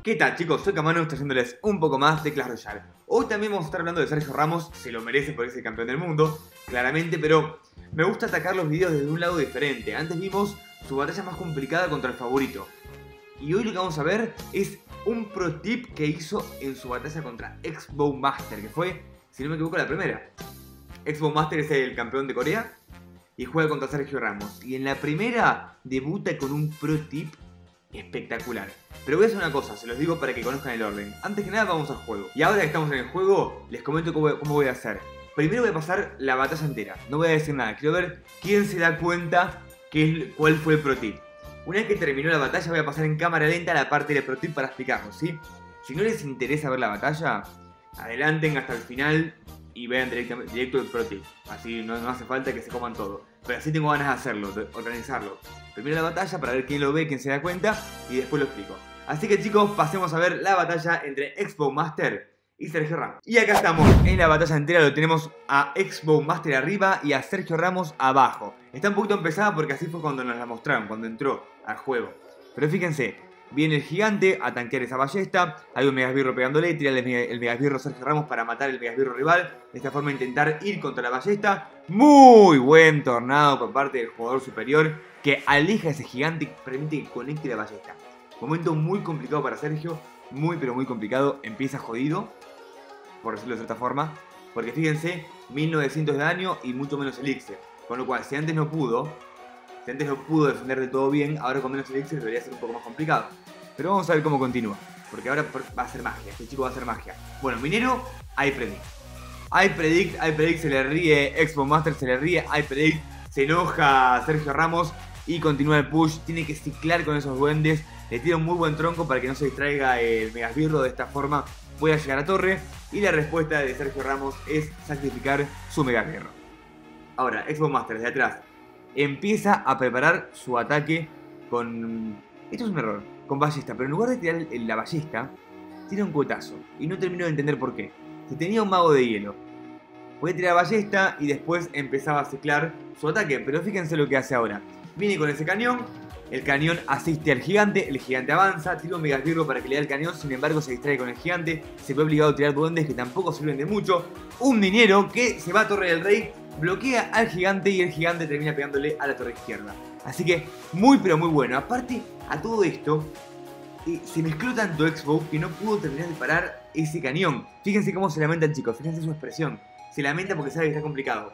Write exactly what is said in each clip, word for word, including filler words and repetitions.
¿Qué tal, chicos? Soy Camano, estoy haciéndoles un poco más de Clash Royale. Hoy también vamos a estar hablando de Sergio Ramos, se lo merece porque es el campeón del mundo, claramente, pero me gusta atacar los videos desde un lado diferente. Antes vimos su batalla más complicada contra el favorito. Y hoy lo que vamos a ver es un pro tip que hizo en su batalla contra X-Bow Master, que fue, si no me equivoco, la primera. X-Bow Master es el campeón de Corea y juega contra Sergio Ramos. Y en la primera debuta con un pro tip espectacular. Pero voy a hacer una cosa, se los digo para que conozcan el orden. Antes que nada vamos al juego. Y ahora que estamos en el juego, les comento cómo, cómo voy a hacer. Primero voy a pasar la batalla entera. No voy a decir nada, quiero ver quién se da cuenta que, cuál fue el pro tip. Una vez que terminó la batalla voy a pasar en cámara lenta la parte del pro tip para explicarlo, ¿sí? Si no les interesa ver la batalla, adelanten hasta el final y vean directo, directo el pro tip. Así no, no hace falta que se coman todo. Pero así tengo ganas de hacerlo, de organizarlo. Primero la batalla para ver quién lo ve, quién se da cuenta y después lo explico. Así que chicos, pasemos a ver la batalla entre X-Bow Master y Sergio Ramos. Y acá estamos, en la batalla entera lo tenemos a X-Bow Master arriba y a Sergio Ramos abajo. Está un poquito empezada porque así fue cuando nos la mostraron, cuando entró al juego. Pero fíjense, viene el gigante a tanquear esa ballesta, hay un megasbirro pegándole, tira el, el megasbirro Sergio Ramos para matar el megasbirro rival, de esta forma intentar ir contra la ballesta. Muy buen tornado por parte del jugador superior que aleja a ese gigante y permite que conecte la ballesta. Momento muy complicado para Sergio, muy pero muy complicado, empieza jodido, por decirlo de cierta forma, porque fíjense, mil novecientos de daño y mucho menos elixir, con lo cual si antes no pudo, si antes no pudo defender de todo bien, ahora con menos elixir debería ser un poco más complicado. Pero vamos a ver cómo continúa, porque ahora va a ser magia, este chico va a hacer magia. Bueno, minero, hay predict. Hay predict, hay predict, se le ríe X-Bow Master, se le ríe, hay predict, se enoja Sergio Ramos y continúa el push, tiene que ciclar con esos duendes. Le tira un muy buen tronco para que no se distraiga el megasbirro, de esta forma pueda llegar a torre. Y la respuesta de Sergio Ramos es sacrificar su megasbirro. Ahora, X-Bow Master desde atrás empieza a preparar su ataque con... Esto es un error, con ballesta, pero en lugar de tirar la ballesta, tira un cuetazo. Y no termino de entender por qué. Si tenía un mago de hielo, voy a tirar ballesta y después empezaba a ciclar su ataque. Pero fíjense lo que hace ahora. Viene con ese cañón. El cañón asiste al gigante, el gigante avanza, tira un megasbirro para que le dé el cañón, sin embargo se distrae con el gigante, se ve obligado a tirar duendes que tampoco sirven de mucho, un minero que se va a Torre del Rey, bloquea al gigante y el gigante termina pegándole a la torre izquierda. Así que muy pero muy bueno. Aparte a todo esto, eh, se mezcló tanto X-Bow que no pudo terminar de parar ese cañón. Fíjense cómo se lamentan, chicos, fíjense su expresión, se lamenta porque sabe que está complicado.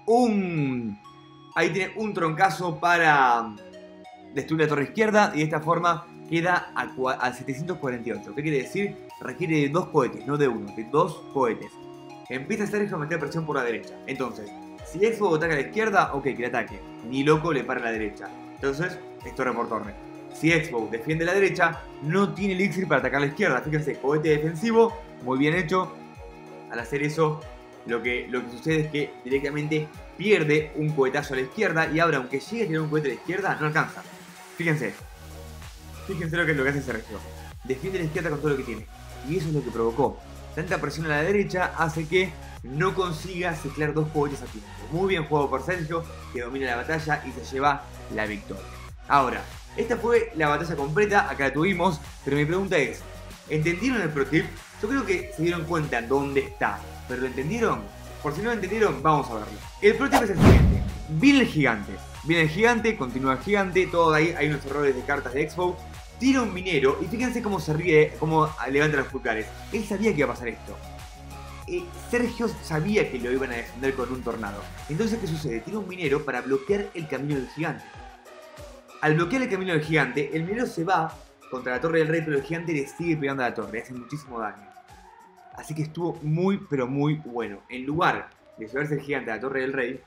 Un... Ahí tiene un troncazo para destruir la torre izquierda y de esta forma queda a, a setecientos cuarenta y ocho. ¿Qué quiere decir? Requiere de dos cohetes, no de uno, de dos cohetes. Empieza a Sergio a meter presión por la derecha. Entonces, si X-Bow ataca a la izquierda, ok, que le ataque. Ni loco le para a la derecha. Entonces, es torre por torre. Si X-Bow defiende la derecha, no tiene elixir para atacar a la izquierda. Fíjense, cohete defensivo, muy bien hecho. Al hacer eso, lo que, lo que sucede es que directamente pierde un cohetazo a la izquierda y ahora, aunque llegue a tirar un cohete a la izquierda, no alcanza. Fíjense, fíjense lo que es lo que hace Sergio. Defiende la izquierda con todo lo que tiene. Y eso es lo que provocó. Tanta presión a la derecha hace que no consiga ciclar dos cohetes a tiempo. Muy bien jugado por Sergio, que domina la batalla y se lleva la victoria. Ahora, esta fue la batalla completa, acá la tuvimos, pero mi pregunta es, ¿entendieron el pro tip? Yo creo que se dieron cuenta dónde está, pero ¿lo entendieron? Por si no lo entendieron, vamos a verlo. El pro tip es el siguiente. Viene el gigante. Viene el gigante, continúa el gigante, todo ahí hay unos errores de cartas de X-Bow. Tira un minero y fíjense cómo se ríe, cómo levanta los pulgares. Él sabía que iba a pasar esto. Eh, Sergio sabía que lo iban a defender con un tornado. Entonces, ¿qué sucede? Tira un minero para bloquear el camino del gigante. Al bloquear el camino del gigante, el minero se va contra la torre del rey, pero el gigante le sigue pegando a la torre, le hace muchísimo daño. Así que estuvo muy, pero muy bueno. En lugar de llevarse el gigante a la torre del rey,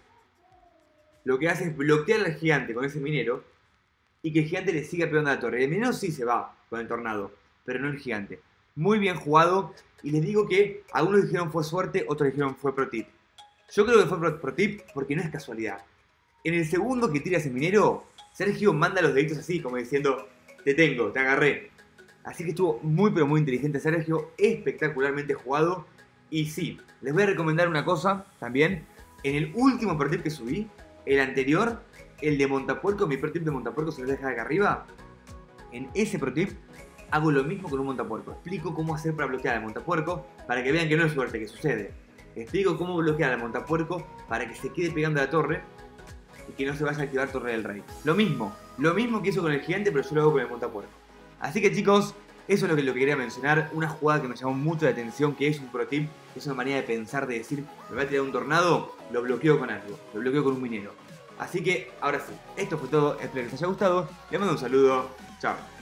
lo que hace es bloquear al gigante con ese minero y que el gigante le siga pegando a la torre. El minero sí se va con el tornado, pero no el gigante. Muy bien jugado y les digo que algunos dijeron fue suerte, otros dijeron fue pro tip. Yo creo que fue pro, pro tip porque no es casualidad. En el segundo que tira ese minero, Sergio manda los deditos así, como diciendo, te tengo, te agarré. Así que estuvo muy pero muy inteligente Sergio, espectacularmente jugado. Y sí, les voy a recomendar una cosa también. En el último pro tip que subí, el anterior, el de Montapuerco, mi pro tip de Montapuerco se lo deja acá arriba. En ese pro tip hago lo mismo con un montapuerco. Explico cómo hacer para bloquear al montapuerco para que vean que no es suerte que sucede. Explico cómo bloquear al montapuerco para que se quede pegando a la torre y que no se vaya a activar Torre del Rey. Lo mismo, lo mismo que hizo con el gigante, pero yo lo hago con el montapuerco. Así que chicos, eso es lo que, lo que quería mencionar. Una jugada que me llamó mucho la atención, que es un pro tip, es una manera de pensar, de decir, me va a tirar un tornado, lo bloqueo con algo, lo bloqueo con un minero. Así que, ahora sí, esto fue todo, espero que les haya gustado, les mando un saludo, chao.